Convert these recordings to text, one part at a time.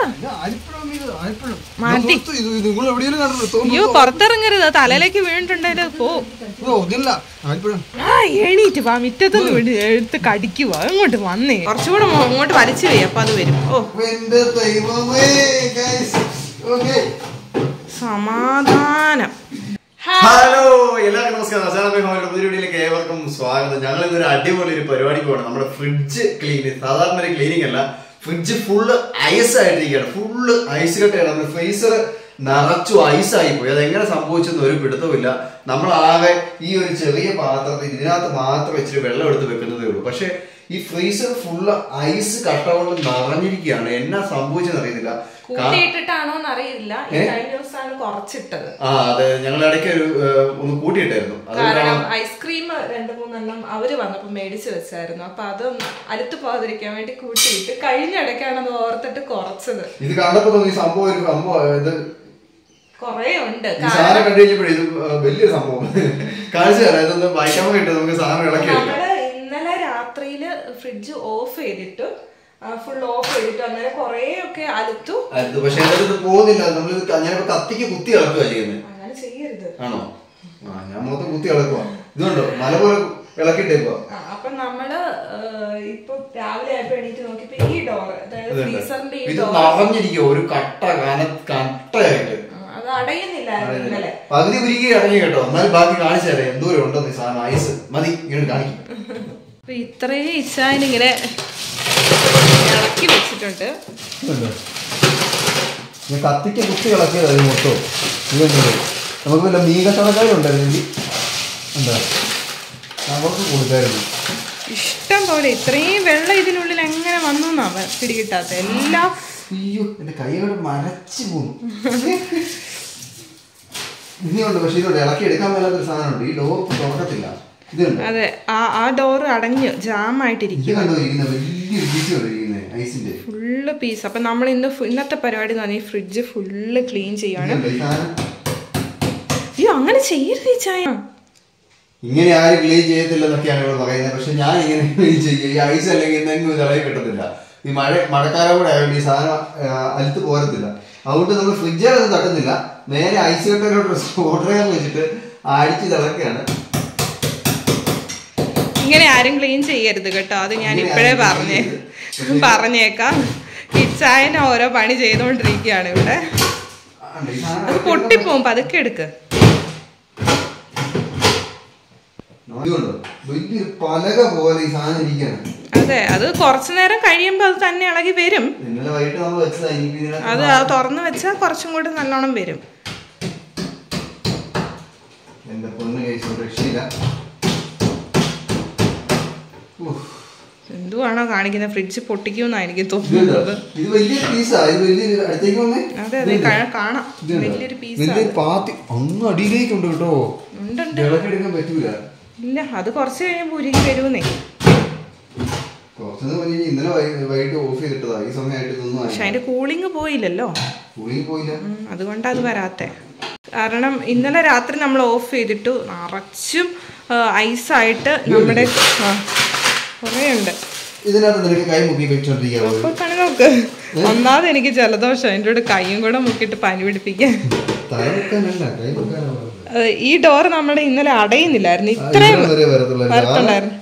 മാറ്റി. അയ്യോ പുറത്തിറങ്ങരുത്, തലയിലേക്ക് വീണിട്ടുണ്ടായാലോ പോ. എണീറ്റ് വാ, മിറ്റത്തൊന്ന് എടുത്ത് കടിക്കുക. അങ്ങോട്ട് വന്നേ, കുറച്ചുകൂടെ അങ്ങോട്ട് വലിച്ചു പോയി, അപ്പൊ അത് വരും. ഓ സമാധാനം. ഹലോ എല്ലാവർക്കും നമസ്കാരം. അച്ചായനാർമൈ പുതിയ വീഡിയോയിലേക്ക് ഏവർക്കും സ്വാഗതം. ഞങ്ങൾ ഇന്നൊരു അടിപൊളി ഒരു പരിപാടിക്ക് പോകണം. നമ്മുടെ ഫ്രിഡ്ജ് ക്ലീൻ, സാധാരണ ഒരു ക്ലീനിങ് അല്ല, ഫ്രിഡ്ജ് ഫുള്ള് ഐസ് ആയിട്ടിരിക്കുകയാണ്. ഫുള്ള് ഐസ് കെട്ടാണ്. നമ്മുടെ ഫ്രീസർ നിറച്ചു ഐസായി പോയി. അതെങ്ങനെ സംഭവിച്ചെന്ന് ഒരു പിടുത്തമില്ല. നമ്മളാകെ ഈ ഒരു ചെറിയ പാത്രത്തിൽ ഇതിനകത്ത് മാത്രം ഇച്ചിരി വെള്ളം എടുത്ത് വെക്കുന്നതേ ഉള്ളൂ. പക്ഷെ ഈ ഫ്രീസർ ഫുള്ള് ഐസ് കട്ട കൊണ്ട് നിറഞ്ഞിരിക്കുകയാണ്. എന്നാ സംഭവിച്ചെന്ന് അറിയുന്നില്ല. അതെ, ഞങ്ങൾ ഇടയ്ക്ക് ഒന്ന് കൂട്ടിയിട്ടായിരുന്നു. ഐസ്ക്രീം 2-3 അവര് വന്നപ്പോ മേടിച്ചു വെച്ചായിരുന്നു. അപ്പൊ അത് അലുത്ത് പോകാതിരിക്കാൻ വേണ്ടി കൂട്ടിയിട്ട് കഴിഞ്ഞ ഇടയ്ക്കാണ് അത് ഓർത്തിട്ട് കുറച്ചത്. ഇത് കണ്ടപ്പോ തോന്നി സംഭവം ഇത് കൊറേ ഉണ്ട്. സാധനം കണ്ടു കഴിഞ്ഞപ്പോഴേ ഇത് വലിയൊരു സംഭവം കാണിച്ചു തരാം. ഇതൊന്ന് വായിക്കാൻ വേണ്ടി നമുക്ക് സാധനം ഇളക്കി. ഇന്നലെ രാത്രിയില് ഫ്രിഡ്ജ് ഓഫ് ചെയ്തിട്ട് ഫുൾ ഓഫ് ചെയ്തിട്ട് അന്നേരം കൊറേ ഒക്കെ അലുത്തു. പക്ഷെ ഇത് പോകുന്നില്ല. നമ്മൾ ഞാനിപ്പോ കത്തിക്ക് കുത്തി ഇളക്കുക ചെയ്യുന്നത്. അങ്ങനെ ചെയ്യരുത്. ആണോ? ഞാൻ മൊത്തം കുത്തി ഇളക്കുക. ഇതുണ്ടോ മല പോലെ ഇളക്കിട്ടേക്കോ. അപ്പൊ നമ്മള് ഇപ്പൊ രാവിലെ ആയപ്പോ എണീറ്റ് നോക്കിയപ്പോ ഈ ഡോർ, അതായത് ഫ്രീസറിന്റെ ഈ ഡോർ നിറഞ്ഞിരിക്കും. ഒരു കട്ടയായിട്ട് അത് അടയുന്നില്ലായിരുന്നു ഇന്നലെ. പകുതി ഉരുക്കി അടങ്ങി കേട്ടോ. എന്നാൽ ബാക്കി കാണിച്ചു തരാം എന്തോരം ഉണ്ടെന്ന്. ഈ സാധനം ഐസ് മതി ഇങ്ങനെ കാണിക്കും. ഇത്രയും ഇച്ചാനിങ്ങനെ ഇളക്കി വെച്ചിട്ടുണ്ട്. കത്തിക്ക് കുത്തി ഇളക്കിയത് അത് മൊത്തം. നമുക്ക് വല്ല മീൻ കച്ചവടക്കാരുണ്ടായിരുന്നു, എന്താ നമുക്ക് കൊടുക്കായിരുന്നു ഇഷ്ടം പോലെ. ഇത്രയും വെള്ളം ഇതിനുള്ളിൽ എങ്ങനെ വന്നു എന്നാ പിടികിട്ടാത്ത എല്ലാം. അയ്യോ എന്റെ കൈയോട് മരച്ചു പോന്നു. ഇനിയുണ്ട്, പക്ഷെ ഇതോടെ ഇളക്കി എടുക്കാൻ മേലാത്തൊരു സാധനമുണ്ട്. ഈ ഡോർ തുറക്കത്തില്ല. അതെ, ആ ഡോർ അടഞ്ഞു ജാം ആയിട്ടിരിക്കും. Full piece. അപ്പൊ നമ്മൾ ഇന്നത്തെ പരിപാടി എന്ന് പറഞ്ഞാൽ ഈ ഫ്രിഡ്ജ് ഫുള്ള് ക്ലീൻ ചെയ്യാണ്. അയ്യോ അങ്ങനെ ചെയ്യരുത് ഈ ചായ. ഇങ്ങനെ ആരും ക്ലീൻ ചെയ്യത്തില്ലെന്നൊക്കെയാണ് ഇവിടെ പറയുന്നത്. പക്ഷെ ഞാൻ ഇങ്ങനെ ക്ലീൻ ചെയ്യും. ഈ ഐസ് അല്ലെങ്കിൽ എന്തെങ്കിലും ഇളകി കിട്ടത്തില്ല. ഈ മഴക്കാലം കൂടെ ആയതുകൊണ്ട് ഈ സാധനം അലുത്ത് പോരത്തില്ല. അതുകൊണ്ട് നമ്മൾ ഫ്രിഡ്ജിലൊന്നും തട്ടുന്നില്ല. നേരെ ഐസ് കട്ടയിലോട്ട് സ്ക്രൂഡ്രൈവർ വെച്ചിട്ട് അടിച്ച് തിളക്കുകയാണ്. ഇങ്ങനെ ആരും ക്ലീൻ ചെയ്യരുത് കേട്ടോ. അത് ഞാൻ ഇപ്പോഴേ പറഞ്ഞേക്കാം. കിച്ചായന ഓരോ പണി ചെയ്തോണ്ടിരിക്കുകയാണ് ഇവിടെ. അത് പൊട്ടിപ്പോവും, പതുക്കെ എടുക്ക്. അതെ, അത് കുറച്ചു നേരം കഴിയുമ്പോ അത് തന്നെ ഇളകി വരും. അത് തുറന്നു വെച്ചാൽ കുറച്ചും കൂടി നല്ലോണം വരും. എന്തുവാണോ കാണിക്കുന്നത്? ഫ്രിഡ്ജ് പൊട്ടിക്കുമെന്നാണ് എനിക്ക് തോന്നുന്നത്. അതെ അതെ, കാണാം. വലിയൊരു പീസ് അടിയിലേക്കുണ്ട് കേട്ടോ. ഇല്ല, അത് കുറച്ച് കഴിയുമ്പോ ഉരുകി വരുന്നേ. പക്ഷെ അതിന്റെ കൂളിംഗ് പോയില്ലല്ലോ. അതുകൊണ്ടാ അത് വരാത്തെ. കാരണം ഇന്നലെ രാത്രി നമ്മൾ ഓഫ് ചെയ്തിട്ടു നിറച്ചും ഐസായിട്ട് നമ്മുടെ കുറേ ഉണ്ട്. അപ്പൊ പണി നോക്ക്. ഒന്നാമത് എനിക്ക് ജലദോഷം, അതിൻ്റെ കൂടെ കൈയും കൂടെ മുക്കിയിട്ട് പനി പിടിപ്പിക്കാൻ. ഈ ഡോർ നമ്മുടെ ഇന്നലെ അടയുന്നില്ലായിരുന്നു, ഇത്രയും വരത്തുണ്ടായിരുന്നു.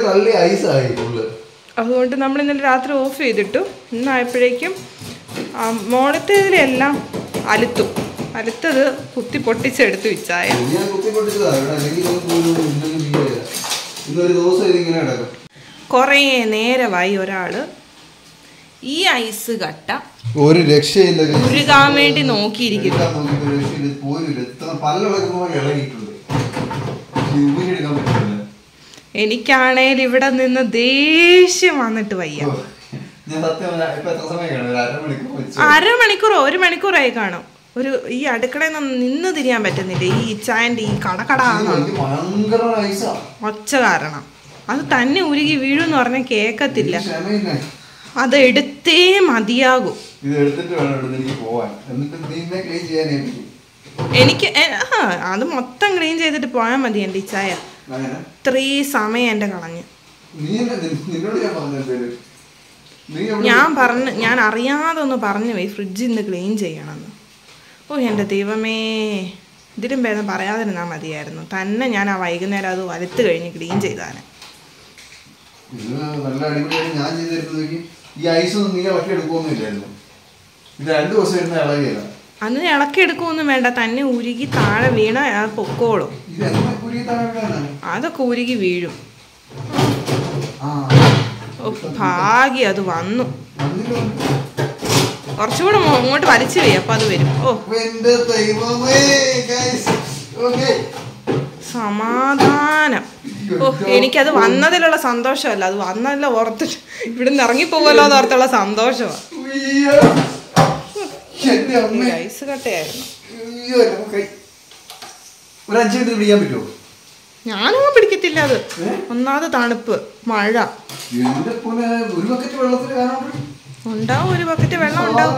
അതുകൊണ്ട് നമ്മൾ ഇന്നലെ രാത്രി ഓഫ് ചെയ്തിട്ടു. ഇന്നായപ്പോഴേക്കും മോളത്തേതിലെല്ലാം അലുത്തത് കുത്തി പൊട്ടിച്ചെടുത്ത് വെച്ചായ. കുറേ നേരമായി ഒരാള് ഈ ഐസ് കട്ട ഒരു രക്ഷയില്ല ഉരുകാൻ വേണ്ടി നോക്കിയിരിക്കുന്നു. എനിക്കാണേൽ ഇവിടെ നിന്ന് ദേഷ്യം വന്നിട്ട് വയ്യ. അരമണിക്കൂറോ 1 മണിക്കൂറായി കാണും. ഈ അടുക്കളയിൽ നിന്ന് തിരിയാൻ പറ്റുന്നില്ല. ഈ ഇച്ചായന്റെ ഈ കടകടാണ് ഒച്ച കാരണം. അത് തന്നെ ഉരുകി വീഴുന്ന് പറഞ്ഞാൽ കേക്കത്തില്ല. അത് എടുത്തേ മതിയാകൂ. എനിക്ക് അത് മൊത്തം ക്ലീൻ ചെയ്തിട്ട് പോയാൽ മതി. എൻ്റെ ഇച്ചായ ഇത്രയും സമയം എൻ്റെ കളഞ്ഞ്. ഞാൻ അറിയാതെ ഒന്ന് പറഞ്ഞു പോയി ഫ്രിഡ്ജ് ഇന്ന് ക്ലീൻ ചെയ്യണമെന്ന്. ഓ എൻ്റെ ദൈവമേ, ഇതിലും ഭേദം പറയാതിരുന്നാൽ മതിയായിരുന്നു. തന്നെ ഞാൻ ആ വൈകുന്നേരം അത് വലുത്ത് കഴിഞ്ഞ് ക്ലീൻ ചെയ്താനെ. അന്ന് ഇളക്കി എടുക്കുമൊന്നും വേണ്ട, തന്നെ ഉരുകി താഴെ വീണ അത് പൊക്കോളും. അതൊക്കെ ഉരുകി വീഴും. ഭാഗ്യം അത് വന്നു. കുറച്ചുകൂടെ ഇങ്ങോട്ട് വലിച്ചു പോയി, അപ്പൊ അത് വരും. ഓ സമാധാനം. ഓ എനിക്കത് വന്നതിലുള്ള സന്തോഷമല്ല, അത് വന്നതല്ല ഓർത്തിട്ട് ഇവിടുന്ന് ഇറങ്ങിപ്പോകുമല്ലോ എന്ന് ഓർത്തുള്ള സന്തോഷമാണ്. ഐസ് കട്ടയായിരുന്നു. ഞാനൊന്നും പിടിക്കത്തില്ല അത്. ഒന്നാമത് തണുപ്പ്, മഴ ഉണ്ടാവും. ഒരു ബക്കറ്റ് വെള്ളം ഉണ്ടാവും.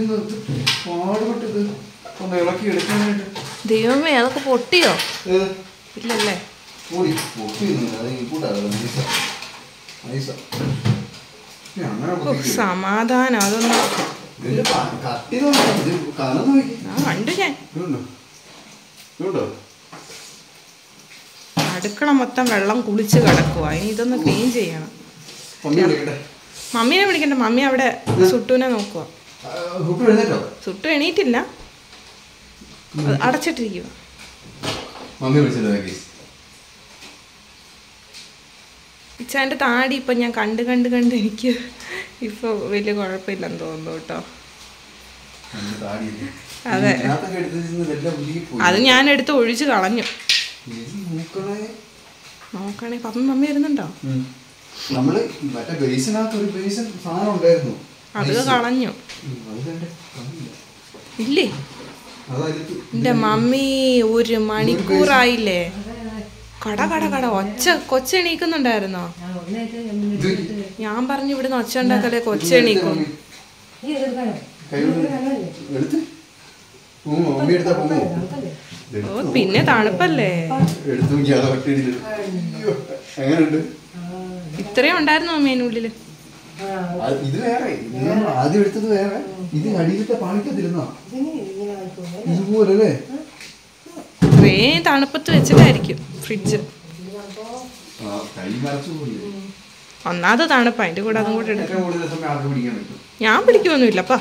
ദൈവമേ, അതൊക്കെ പൊട്ടിയോ? ഇല്ലല്ലേ. സമാധാനം. അതൊന്നും കണ്ടു ഞാൻ. അടുക്കള മൊത്തം വെള്ളം കുളിച്ച് കിടക്കുക. ഇനി ഇതൊന്ന് ക്ലീൻ ചെയ്യണം. മമ്മീനെ വിളിക്കണ്ട, മമ്മി അവിടെ സുട്ടുവിനെ നോക്കുക. സുട്ടു എണീറ്റില്ല, അടച്ചിട്ടിരിക്കുക. ഇച്ചാൻ്റെ താടി ഇപ്പം ഞാൻ കണ്ട് എനിക്ക് ഇപ്പോൾ വലിയ കുഴപ്പമില്ലെന്ന് തോന്നുന്നു കേട്ടോ. അതെ, അത് ഞാൻ എടുത്ത് ഒഴിച്ച് കളഞ്ഞു. നോക്കണേ, പപ്പ മമ്മി വരുന്നുണ്ടോ? അത് കളഞ്ഞു. ഇല്ലേ എന്റെ മമ്മി? 1 മണിക്കൂറായില്ലേ? കട കൊച്ചെണീക്കുന്നുണ്ടായിരുന്നോ? ഞാൻ പറഞ്ഞു ഇവിടുന്ന് ഒച്ച ഉണ്ടാക്കല്ലേ, കൊച്ചെണീക്കും. ഓ പിന്നെ തണുപ്പല്ലേ. ഇത്രയും ഉണ്ടായിരുന്നു മമ്മീനുള്ളില്. ഇത്രയും തണുപ്പത്ത് വെച്ചിട്ടായിരിക്കും ഫ്രിഡ്ജ്. ഒന്നാമത് തണുപ്പാ, അതിന്റെ കൂടെ അതും കൂടെ എടുക്കും. ഞാൻ പിടിക്കൊന്നുമില്ലപ്പാ,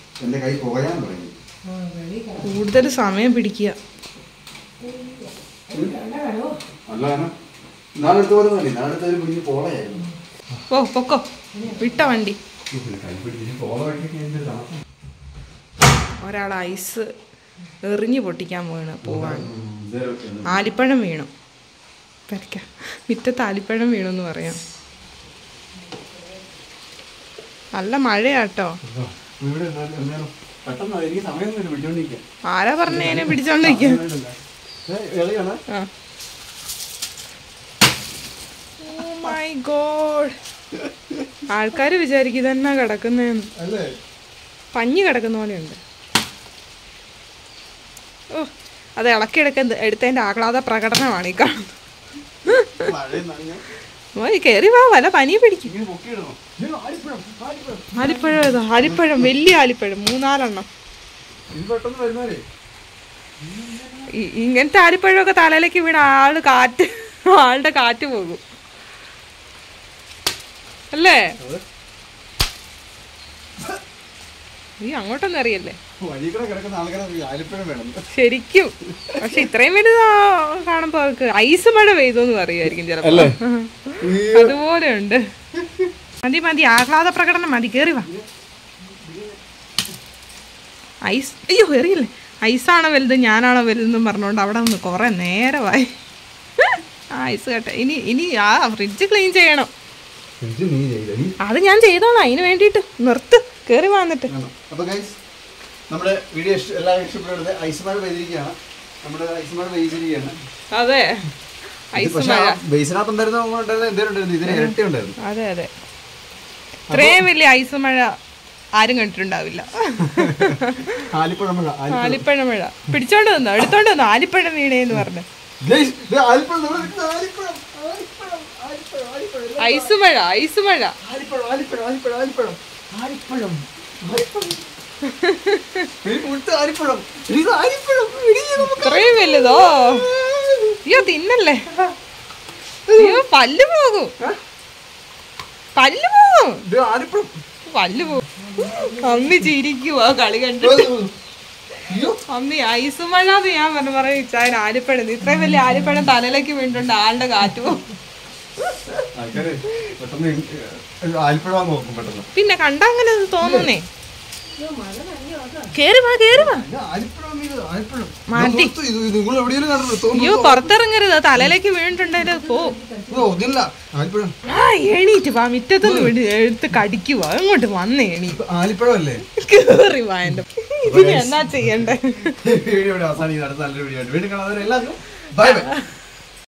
കൂടുതൽ സമയം പിടിക്കുക. ഓ പൊക്കോ, വിട്ട വണ്ടി. ഒരാൾ ഐസ് എറിഞ്ഞു പൊട്ടിക്കാൻ പോവാണ്. ആലിപ്പഴം വീണു. മിറ്റത്ത് ആലിപ്പഴം വീണെന്ന് പറയാം. നല്ല മഴയാട്ടോ. ആരാ പറഞ്ഞേനെ പിടിച്ചോണ്ടിരിക്കാൻ? മൈ ഗോഡ്, ആൾക്കാര് വിചാരിക്കും ഇതെന്നാ കിടക്കുന്നേന്ന്. പഞ്ഞി കിടക്കുന്ന പോലെയുണ്ട്. ഓ, അത് ഇളക്കി എടുത്തതിന്റെ ആഹ്ലാദ പ്രകടനമാണ് ഈ കാണുന്നത്. കേറി വാ, വല്ല പനി പിടിക്കും. ആലിപ്പഴം വലിയ ആലിപ്പഴം 3-4 എണ്ണം. ഇങ്ങനത്തെ ആലിപ്പഴമൊക്കെ തലയിലേക്ക് വീണ ആളുടെ കാറ്റ് പോകും അല്ലേ? നീ അങ്ങോട്ടൊന്നും അറിയല്ലേ ശരിക്കും. പക്ഷെ ഇത്രയും വലുതാ കാണുമ്പോ ഐസ് മഴ പെയ്തോന്ന് പറയുമായിരിക്കും ചിലപ്പോ. അതുപോലെ ഉണ്ട്. മതി, ആഹ്ലാദ പ്രകടനം മതി. കേറി വാ. ഐസ്, അയ്യോ എറിയില്ലേ. ഐസാണോ വലുത് ഞാനാണോ വലുതെന്നും പറഞ്ഞോണ്ട് അവിടെ നിന്ന് കുറെ നേരമായി. ഐസ് കേട്ടെ. ഇനി ആ ഫ്രിഡ്ജ് ക്ലീൻ ചെയ്യണം. അത് ഞാൻ ചെയ്തോളാം. അതിന് വേണ്ടിട്ട് നിർത്ത്, കേറി വന്നിട്ട്. നമ്മുടെ വീഡിയോ എല്ലാവരും ഇഷ്ടപ്പെടുന്നത് ഐസ് മഴ പെയ്തിരിക്കുകയാണ്. നമ്മുടെ ഐസ് മഴ പെയ്തിരിക്കുകയാണ്. അതെ, അതെ അതെ. ഇത്രയും വലിയ ഐസ് മഴ ആരും കണ്ടിട്ടുണ്ടാവില്ല. ആലിപ്പഴ മഴ പിടിച്ചോണ്ട് വന്നോ, എടുത്തോണ്ട് വന്നോ ആലിപ്പഴം വീണേന്ന് പറഞ്ഞു. ഐസ് മഴ ഇത്രയും വലുതോ? അയ്യോ തിന്നല്ലേ, അയ്യോ പല്ല് പോകും. അമ്മി ചിരിക്കുവാ കളി കണ്ടിട്ട്. അമ്മി ഐസ് മഴ ഞാൻ പറയും ഇച്ചായൻ ആലിപ്പഴം. ഇത്രയും വലിയ ആലിപ്പഴം തലയിലേക്ക് വീണിട്ടുണ്ട്, ആളുടെ കാറ്റു. പിന്നെ കണ്ട അങ്ങനെ തോന്നുന്നേ. കേറി വാ മാറ്റി. അയ്യോ പുറത്തിറങ്ങരുത്, തലയിലേക്ക് വീണിട്ടുണ്ടെങ്കിൽ പോ. എണീറ്റ് വാ, മുറ്റത്തൊന്ന് എടുത്ത് കടിക്കുവാ. അങ്ങോട്ട് വന്ന് ആലിപ്പഴമല്ലേ, കേറി വാ. എന്റെ ഇതിന് എന്നാ ചെയ്യണ്ടേ? വീഡിയോ അവസാനിക്കുന്നത്. അടുത്ത നല്ലൊരു വീഡിയോ ആയിട്ട് വീണ്ടും കാണാം. എല്ലാവർക്കും ബൈ ബൈ.